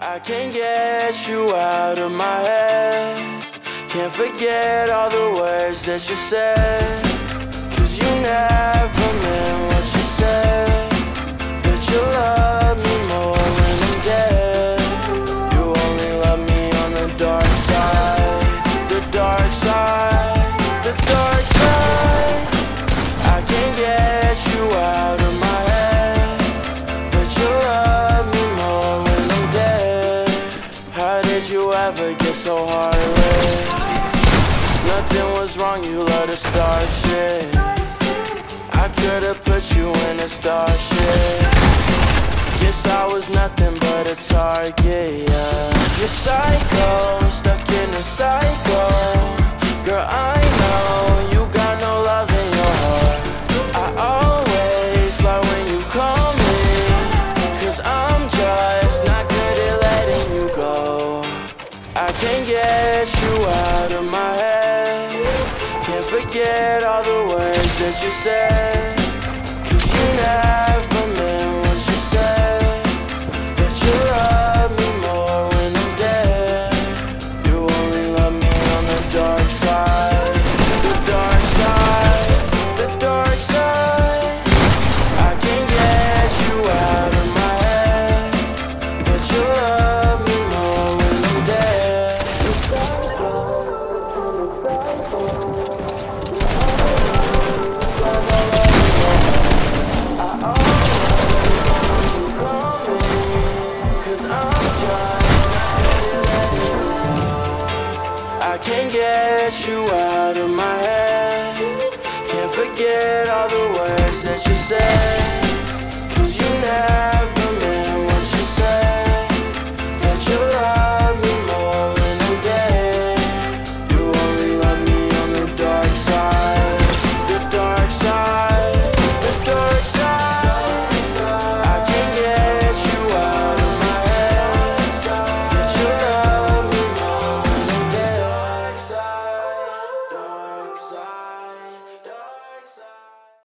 I can't get you out of my head. Can't forget all the words that you said. Cause you never meant what you said. That you love me more when I'm dead. You only love me on the dark side. The dark side. The dark side. I can't get you out of my head. That you love me more when I'm dead. How did you ever get so heartless? Nothing was wrong, you love to start shit. I could've put you in a starship. Guess I was nothing but a target, yeah. You're psycho, stuck in a cycle. Girl, I know you got no love in your heart. I always lie when you call me, cause I'm just not good at letting you go. I can't get you out of my head. Can't forget all the words that you said. Cause you never meant what you said. That you love me more when I'm dead. You only love me on the dark side. The dark side. The dark side. I can't get you out of my head. That you love me more when I'm dead. I can't get you out of my head. Can't forget all the words that you said.